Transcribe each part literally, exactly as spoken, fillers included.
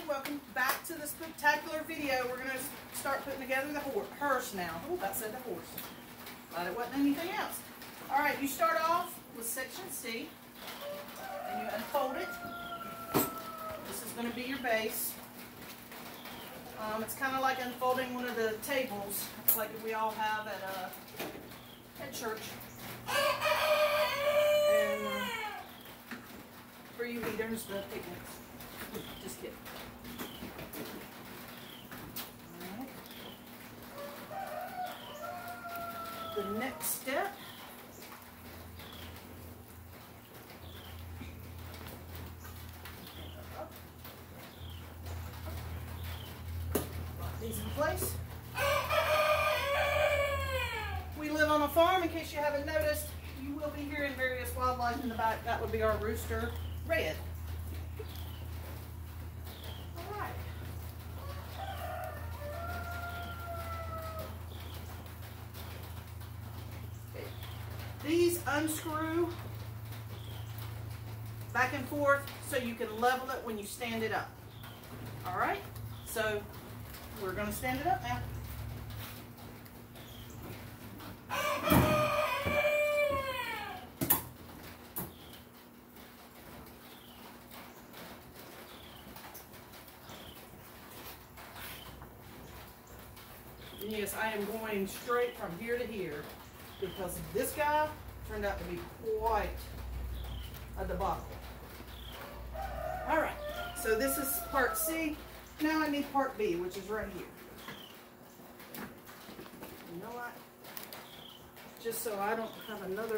welcome back to the spectacular video. We're going to start putting together the hearse now. Oh, that said the horse. Glad it wasn't anything else. Alright, you start off with section C, and you unfold it. This is going to be your base. Um, it's kind of like unfolding one of the tables, like we all have at, uh, at church. And uh, for you eaters, the picnics. Just kidding. Alright. The next step. Lock these in place. We live on a farm, in case you haven't noticed. You will be hearing various wildlife in the back. That would be our rooster, Red. Alright. Okay. These unscrew back and forth so you can level it when you stand it up. Alright? So we're going to stand it up now. Yes, I am going straight from here to here because this guy turned out to be quite a debacle. Alright, so this is part C. Now I need part B, which is right here. You know what? Just so I don't have another...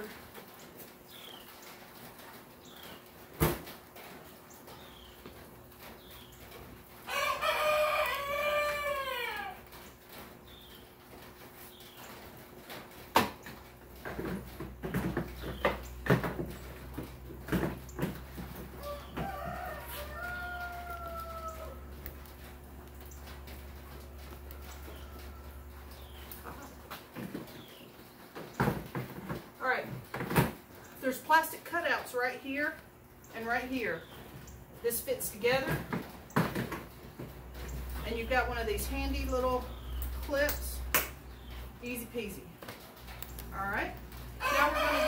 There's plastic cutouts right here and right here. This fits together. And you've got one of these handy little clips. Easy peasy. Alright. Now we're going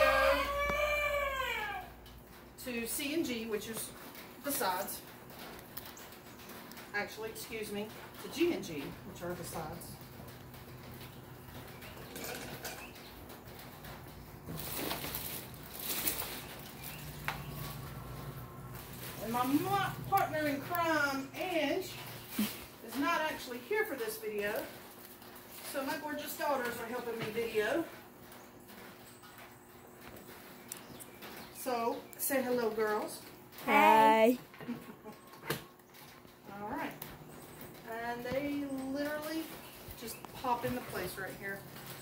to go to C and G, which is the sides. Actually, excuse me, to G and G, which are the sides. And my partner in crime, Ange, is not actually here for this video, so my gorgeous daughters are helping me video. So, say hello, girls. Hi. Alright. And they literally just pop into place right here.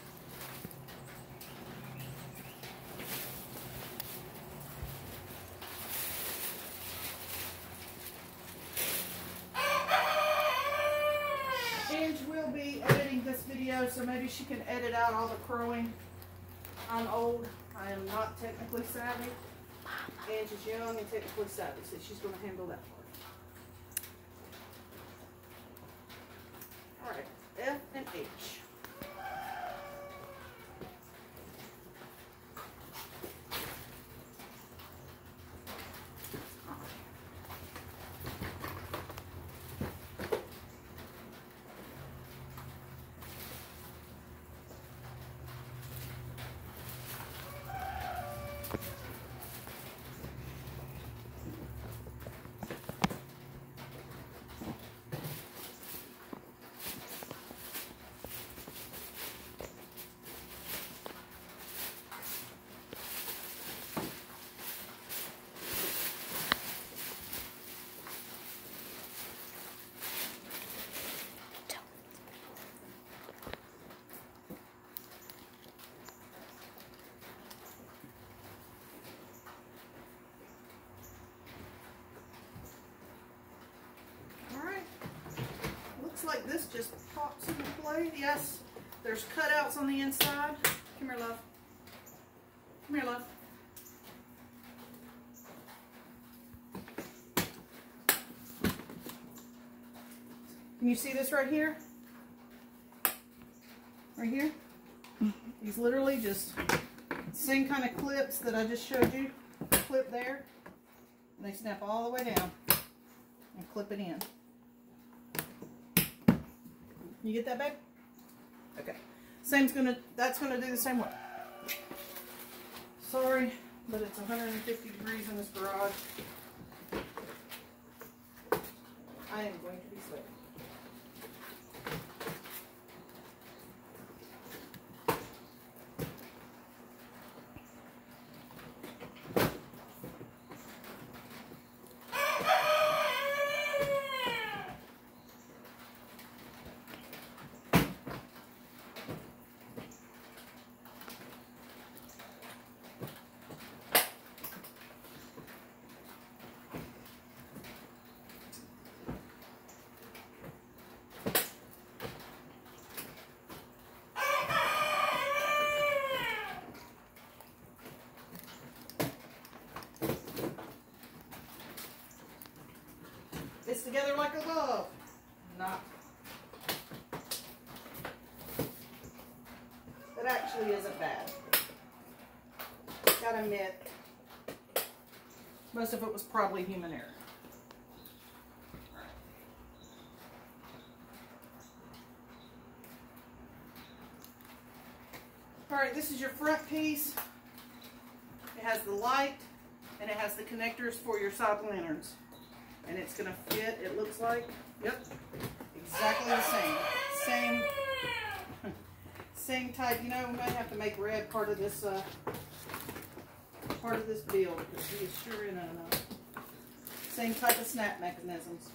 Ange will be editing this video, so maybe she can edit out all the crowing. I'm old. I am not technically savvy. Ange is young and technically savvy, so she's going to handle that part. Alright, F and H. Like this just pops into play. Yes, there's cutouts on the inside. Come here, love. Come here, love. Can you see this right here? Right here? These literally just same kind of clips that I just showed you. Clip there. And they snap all the way down and clip it in. You get that, babe? Okay. Same's gonna, that's gonna do the same way. Sorry, but it's one hundred fifty degrees in this garage. I am going to be sweating. It's together like a glove. Not. That actually isn't bad. Gotta admit, most of it was probably human error. Alright, this is your front piece. It has the light and it has the connectors for your side lanterns. And it's going to fit, it looks like, yep, exactly the same. Same, same type. You know, we might have to make red part of this, uh, part of this build because he is sure in enough. Same type of snap mechanisms.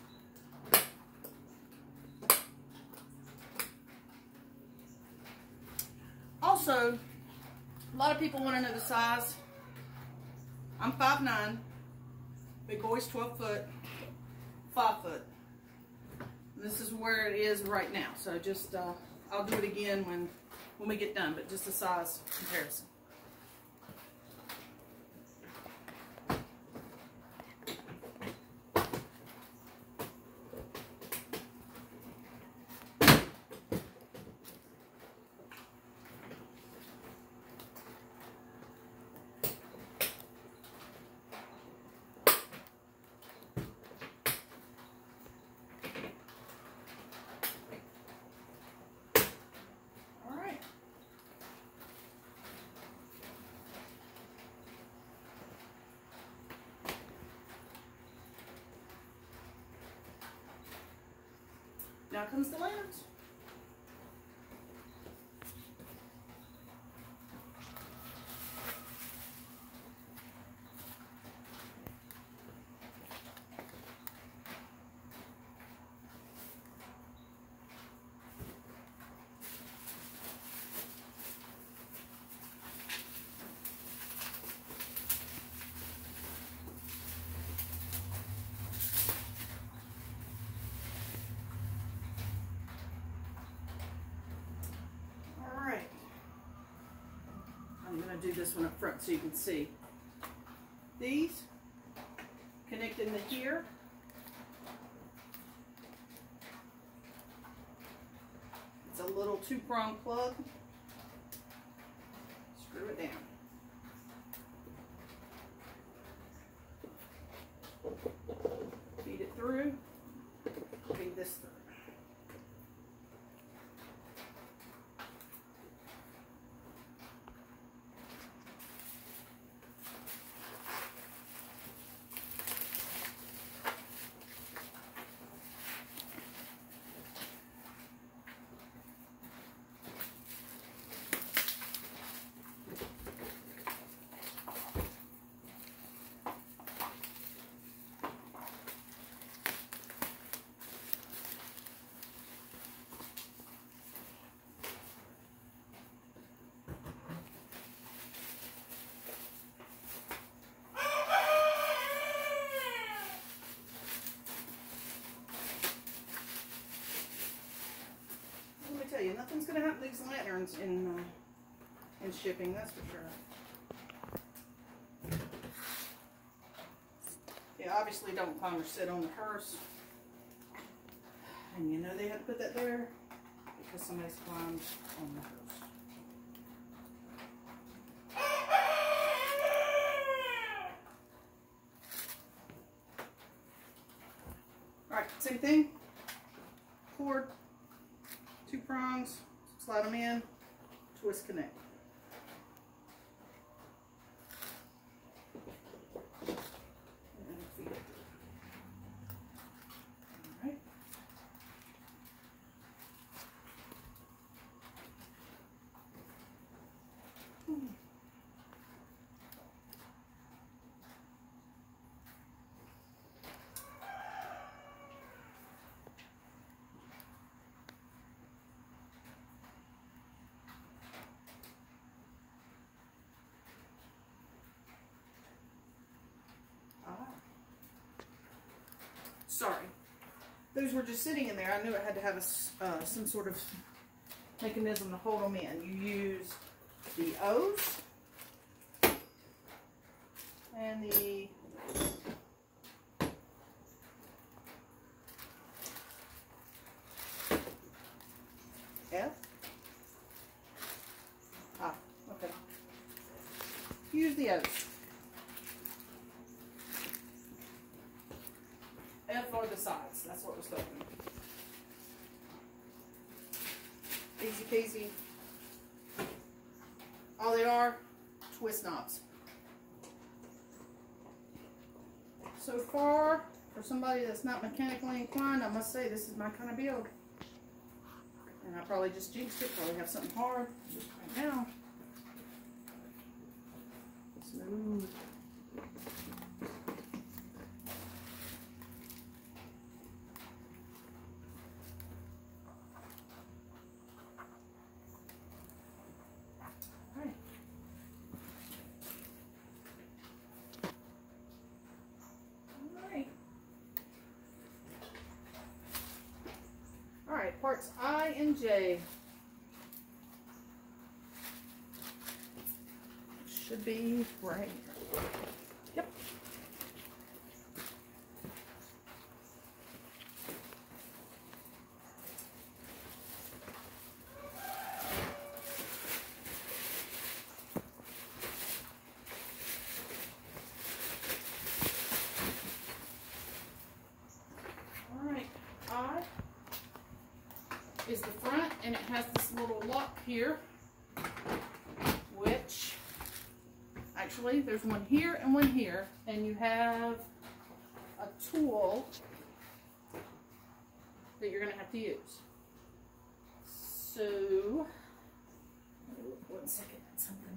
Also, a lot of people want to know the size. I'm five nine. Big boy's twelve foot. five foot. And this is where it is right now. So just, uh, I'll do it again when, when we get done, but just a size comparison. Now comes the lanterns. I'm going to do this one up front so you can see. These connect into here. It's a little two-prong plug. Screw it down. Feed it through. Feed this through. You, nothing's going to happen to these lanterns in, uh, in shipping, that's for sure. Yeah, obviously don't come or sit on the hearse. And you know they had to put that there because somebody's climbed on the hearse. Alright, same thing. Cord, two prongs, slide them in, twist, connect. Sorry, those were just sitting in there. I knew it had to have a, uh, some sort of mechanism to hold them in. You use the O's and the F. Ah, okay. Use the O's. F are the sides. That's what we're studying. Easy peasy. All they are, twist knobs. So far, for somebody that's not mechanically inclined, I must say this is my kind of build. And I probably just jinxed it. Probably have something hard just right now. Smooth. Alright, parts I and J. Should be right here. Yep. Alright, I is the front, and it has this little lock here, which actually there's one here and one here, and you have a tool that you're going to have to use. So, one second, something.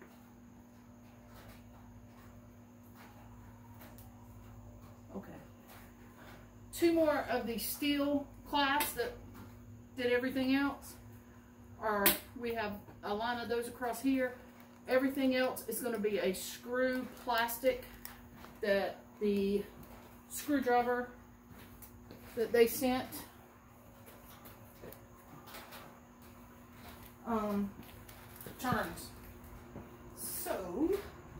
Okay. Two more of these steel clasps that did everything else, or we have a line of those across here. Everything else is going to be a screw plastic that the screwdriver that they sent um, turns. So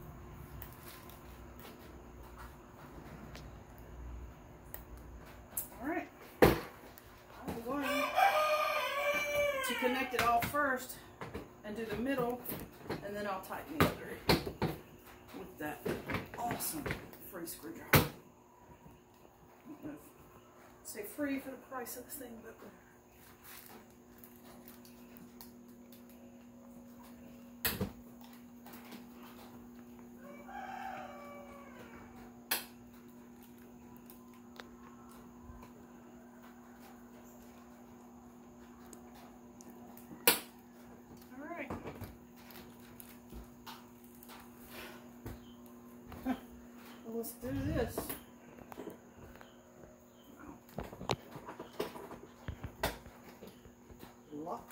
all right, I'm going to connect it all first and do the middle, and then I'll tighten the other with that awesome free screwdriver. I don't know if say free for the price of this thing, but let's do this. Lock.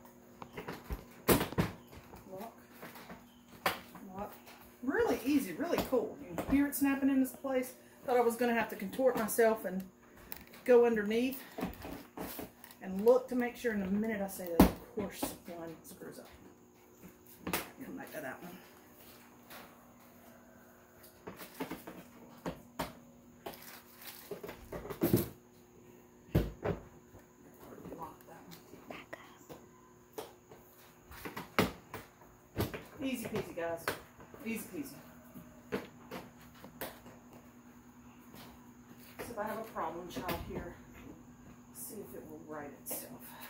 Lock. Lock. Really easy, really cool. You can hear it snapping into place. Thought I was going to have to contort myself and go underneath and look to make sure. In a minute I say that, of course, one screws up. Come back to that one. peasy, guys. Easy peasy. So if I have a problem child here, see if it will right itself.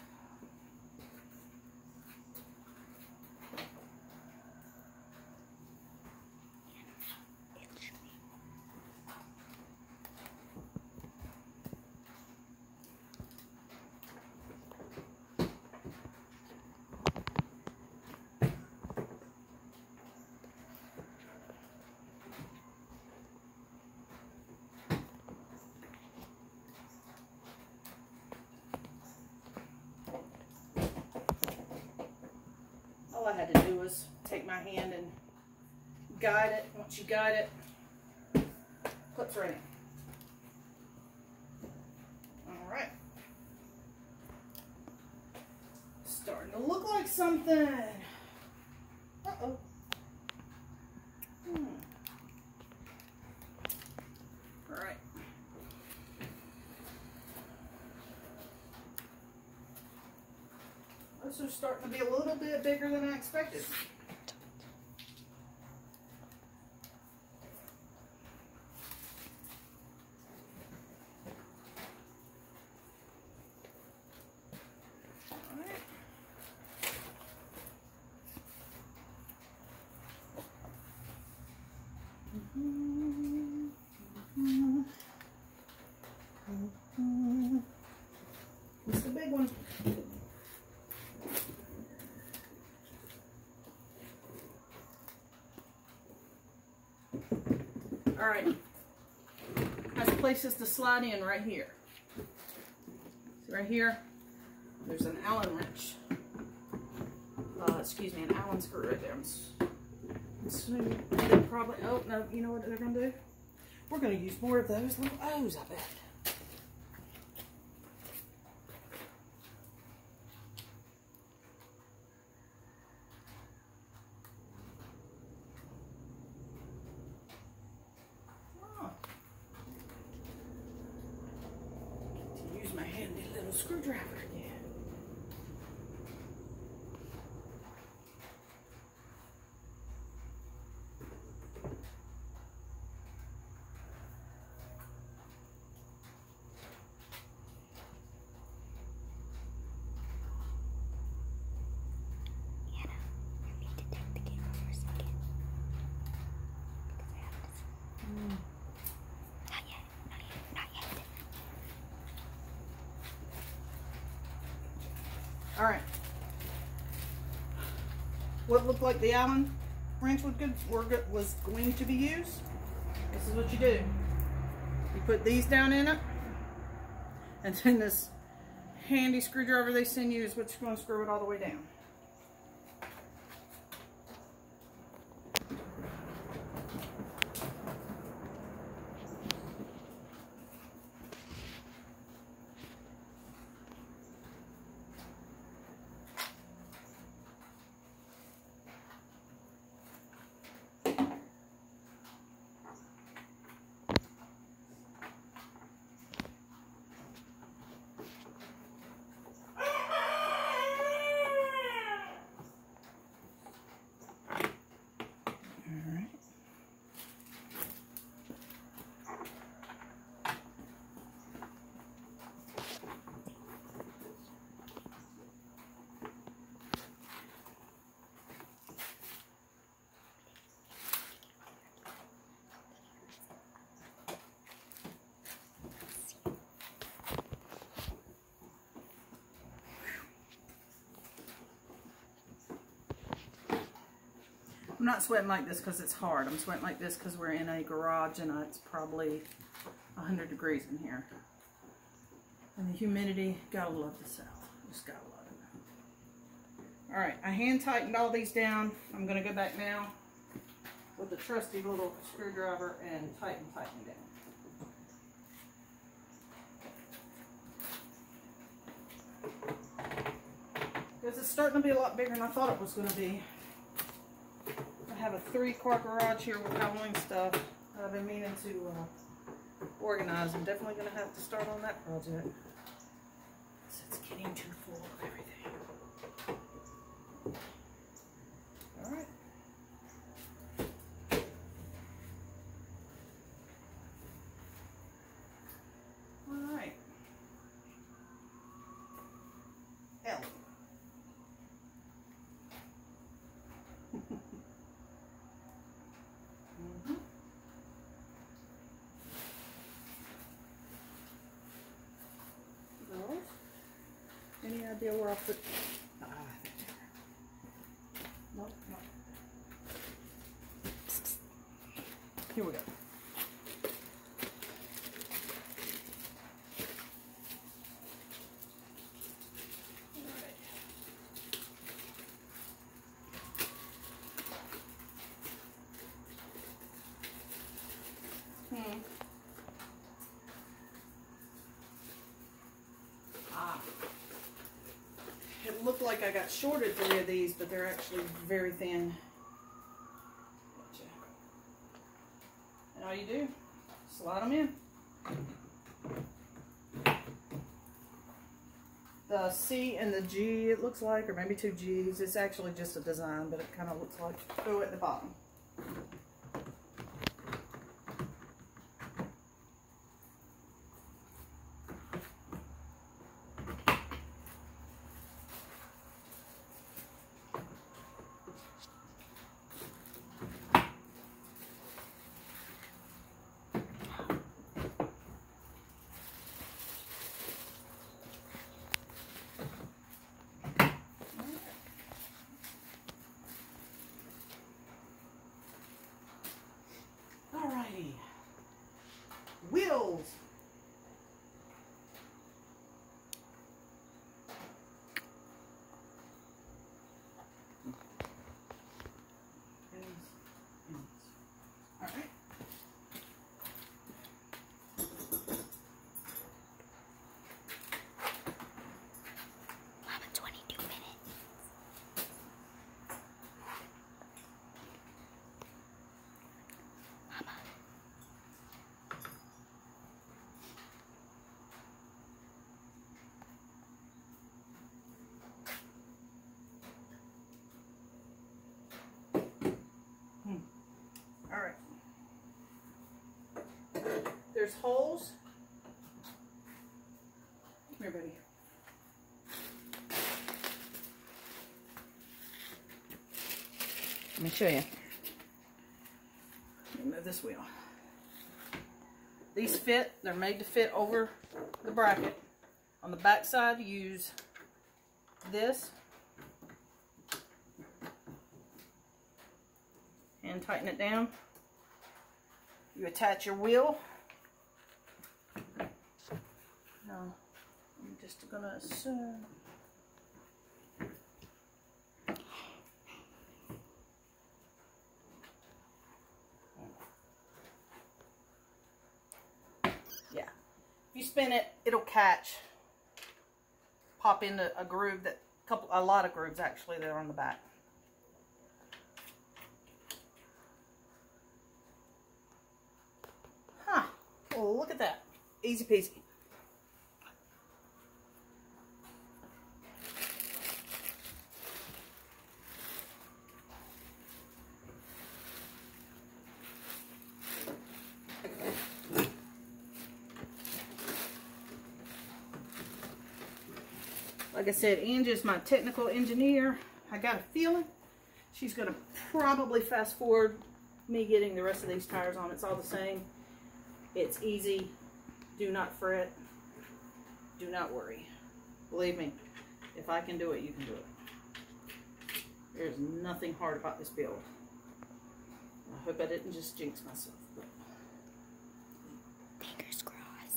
All I had to do was take my hand and guide it. Once you guide it, clips right in. All right. Starting to look like something. Uh-oh. Hmm. All right. This is starting to be a little bit bigger than I expected. All right. Mm-hmm. Mm-hmm. Mm-hmm. It's the big one. All right, has places to slide in right here. See right here, there's an Allen wrench. Uh, excuse me, an Allen screw right there. I'm assuming they probably, oh no, you know what they're gonna do? We're gonna use more of those little O's, I bet. My handy little screwdriver again. Anna, let me detect the camera for a second. Because I have this. Mm. Not yet, not yet, not yet. All right. What looked like the Allen wrench was, good, were good, was going to be used. This is what you do. You put these down in it, and then this handy screwdriver they send you is what you're going to screw it all the way down. I'm not sweating like this because it's hard. I'm sweating like this because we're in a garage and it's probably one hundred degrees in here. And the humidity, gotta love the south. Just gotta love it. Alright, I hand tightened all these down. I'm going to go back now with the trusty little screwdriver and tighten, tighten down. Because it's starting to be a lot bigger than I thought it was going to be. I have a three-car garage here with Halloween stuff I've been meaning to uh, organize. I'm definitely going to have to start on that project. It's getting too full of everything. Alright. idea where I put. Ah, no, no. Here we go. Hmm. Ah. It looked like I got shorted three of these, but they're actually very thin. Gotcha. And all you do, slide them in. The C and the G, it looks like, or maybe two G's. It's actually just a design, but it kind of looks like go at the bottom. Alrighty. Wheels. Alright. Mama, twenty-two minutes. Mama. Hmm. All right. There's holes. Come here, buddy. Let me show you. Let me move this wheel. These fit. They're made to fit over the bracket. On the back side, use this. And tighten it down. You attach your wheel. Now, I'm just gonna assume. Yeah. If you spin it, it'll catch. Pop into a groove that, couple, a lot of grooves actually that are on the back. Huh. Well, look at that. Easy peasy. Like I said, Angie's my technical engineer. I got a feeling she's going to probably fast forward me getting the rest of these tires on. It's all the same. It's easy. Do not fret. Do not worry. Believe me, if I can do it, you can do it. There's nothing hard about this build. I hope I didn't just jinx myself. But Fingers crossed.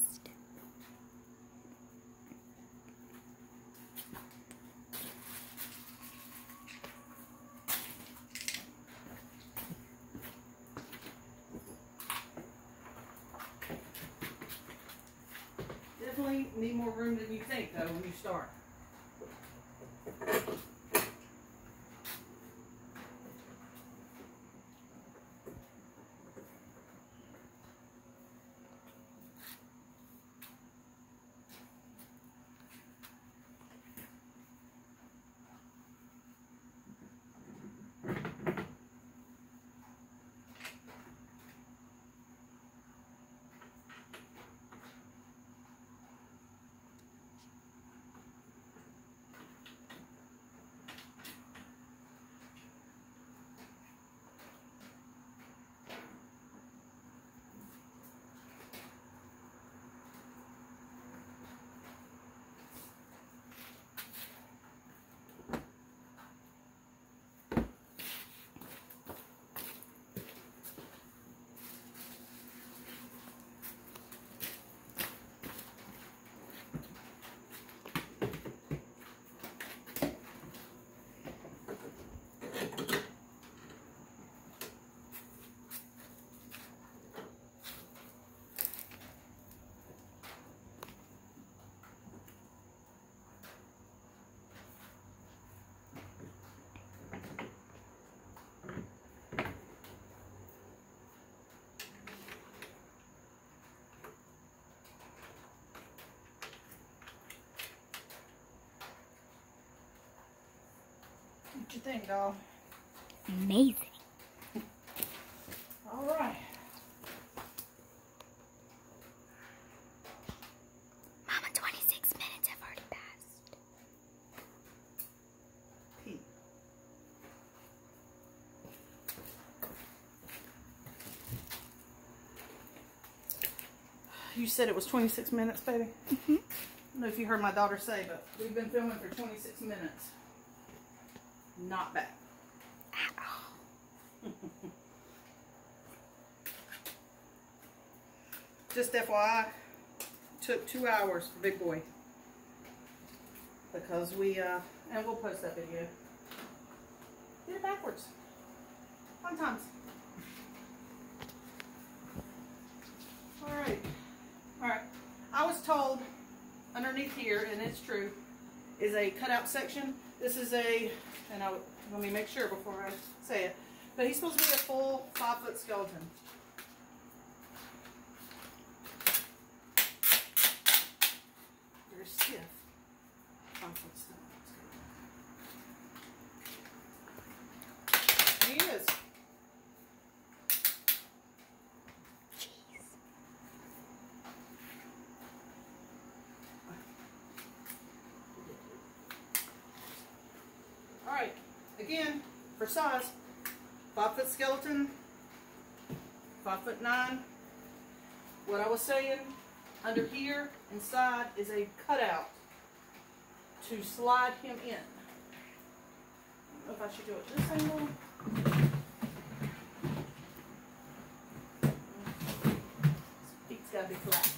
definitely need more room than you think, though, when you start. What you think, doll? Amazing. All right. Mama, twenty-six minutes have already passed. Pete. You said it was twenty-six minutes, baby? Mm-hmm. I don't know if you heard my daughter say, but we've been filming for twenty-six minutes. Not bad. At all. Just F Y I, took two hours for Big Boy. Because we, uh, and we'll post that video. Did it backwards. Fun times. Alright. Alright. I was told underneath here, and it's true, is a cutout section. This is a, and I, let me make sure before I say it, but he's supposed to be a full five foot skeleton. Very stiff. Five foot skeleton. He is. Jeez. Alright, again, for size, five foot skeleton, five foot nine. What I was saying, under here, inside, is a cutout to slide him in. I don't know if I should do it this angle. His feet's gotta be flat.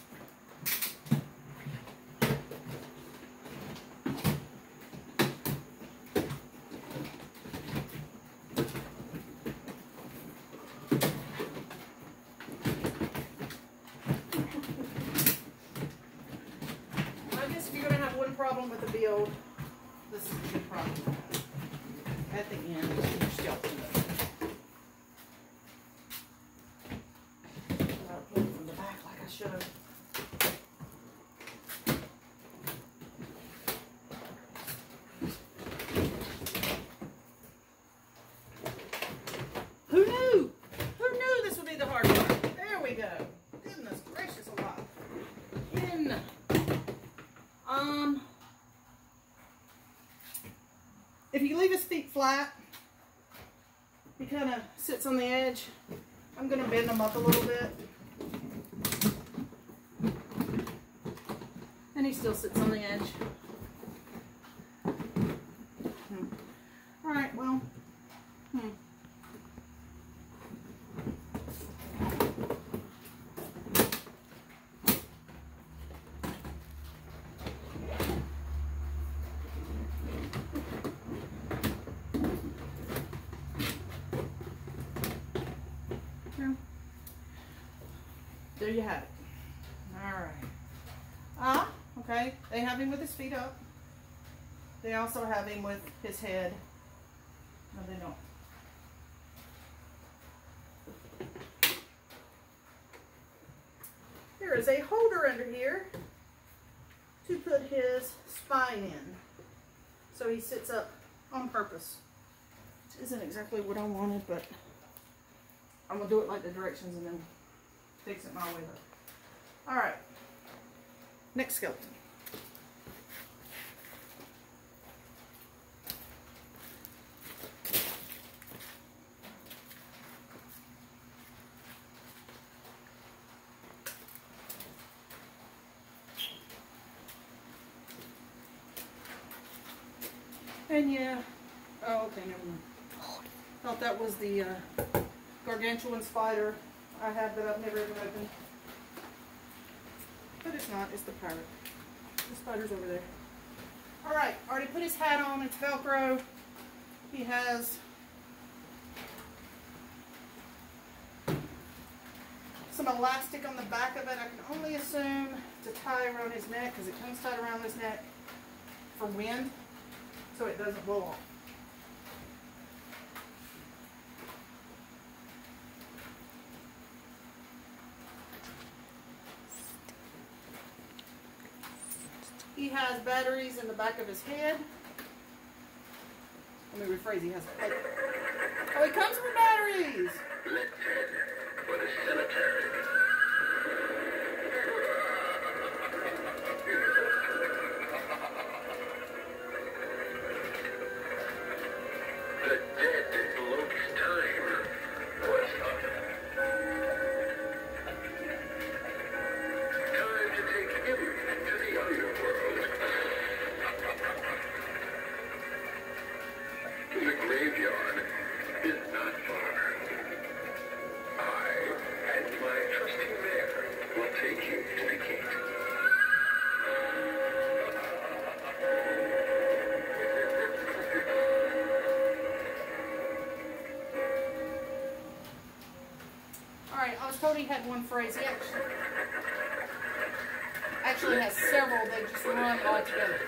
Problem with the build, this is a good problem at the end. Your skeleton. I'll put it from the back like I should. Who knew? Who knew this would be the hard part? There we go. Goodness gracious alive. In. Um. If you leave his feet flat, he kind of sits on the edge. I'm going to bend him up a little bit. And he still sits on the edge. Hmm. All right, well, hmm. There you have it. Alright. Ah, okay. They have him with his feet up. They also have him with his head. No, they don't. There is a holder under here to put his spine in. So he sits up on purpose. Which isn't exactly what I wanted, but I'm going to do it like the directions and then fix it my way up. Alright. Next skeleton. And yeah, oh okay, never mind. Thought that was the uh, gargantuan spider I have that I've never even opened. But it's not, it's the pirate. The spider's over there. Alright, already put his hat on, it's Velcro. He has some elastic on the back of it. I can only assume to tie around his neck because it comes tied around his neck for wind so it doesn't blow off. He has batteries in the back of his head. Let me rephrase, he has a plate. Oh, he comes with batteries! Let's head for the cemetery. The dead bloke's time was up. Time to take him to the underworld. The graveyard is not far. I and my trusty mare will take you to the gate. Alright, I was told he had one phrase. He actually, actually has several. They just run all together.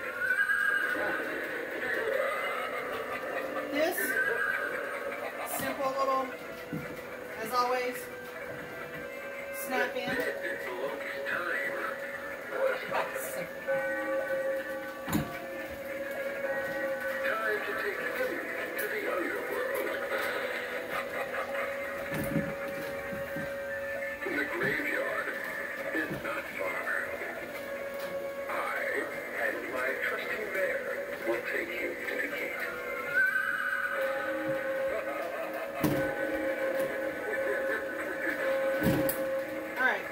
This simple little, as always, snap in. Time to take him to the underworld. The graveyard is not far. I and my trusty mare will take you to the gate. Alright.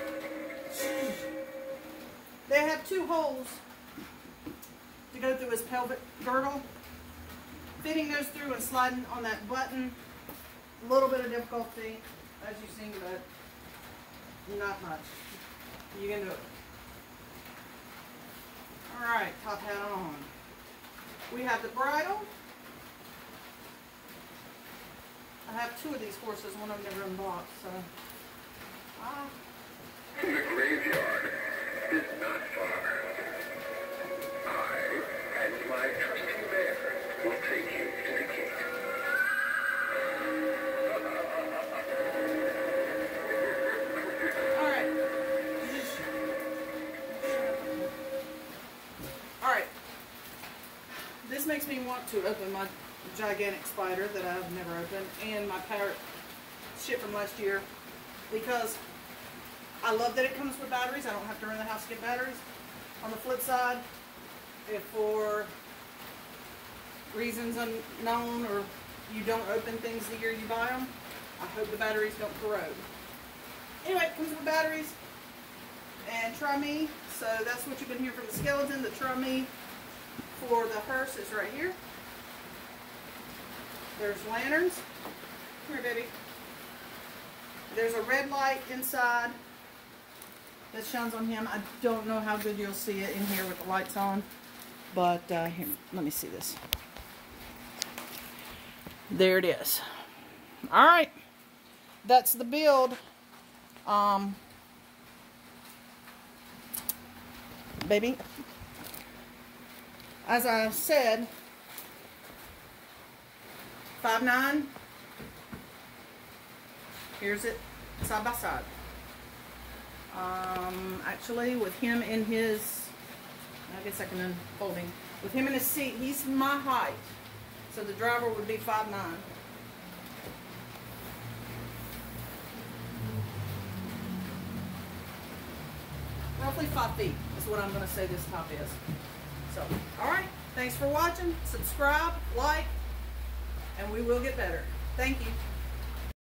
They have two holes to go through his pelvic girdle. Fitting those through and sliding on that button, a little bit of difficulty, as you've seen, but not much. You can do it. Alright, top hat on. We have the bridle. I have two of these horses, one of them never unblocked, so. Ah. The graveyard is not far. I and my trusty mare will take you to the gate. Alright. Alright. This makes me want to open my gigantic spider that I've never opened and my parrot ship from last year, because I love that it comes with batteries. I don't have to run the house to get batteries. On the flip side, if for reasons unknown or you don't open things the year you buy them, I hope the batteries don't corrode. Anyway, it comes with batteries and try me. So that's what you've been hearing from the skeleton. The try me for the hearse is right here. There's lanterns. Come here, baby. There's a red light inside that shines on him. I don't know how good you'll see it in here with the lights on, but uh, here, let me see this. There it is. All right, that's the build. Um, baby, as I said, five nine. Here's it side by side. Um, actually, with him in his, I guess I can unfold him. With him in his seat, he's my height. So the driver would be five nine. Roughly five feet is what I'm going to say this top is. So, alright. Thanks for watching. Subscribe, like, and we will get better. Thank you.